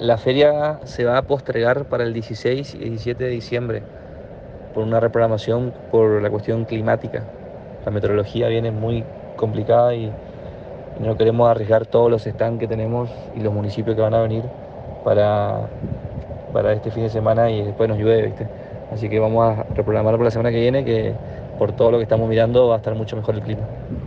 La feria se va a postergar para el 16 y 17 de diciembre por una reprogramación por la cuestión climática. La meteorología viene muy complicada y no queremos arriesgar todos los stands que tenemos y los municipios que van a venir para, para este fin de semana y después nos llueve, ¿viste? Así que vamos a reprogramarlo para la semana que viene, que por todo lo que estamos mirando va a estar mucho mejor el clima.